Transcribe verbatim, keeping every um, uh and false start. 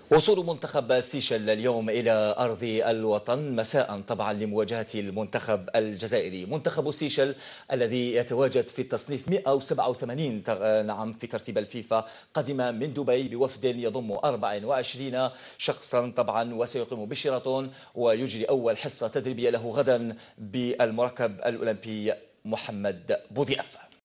وصول منتخب سيشل اليوم إلى أرض الوطن مساء طبعا لمواجهة المنتخب الجزائري. منتخب سيشل الذي يتواجد في التصنيف مئة وسبعة وثمانين نعم في ترتيب الفيفا قدم من دبي بوفد يضم أربعة وعشرين شخصا طبعا، وسيقيم بشيراتون ويجري أول حصة تدريبية له غدا بالمركب الأولمبي محمد بوضياف.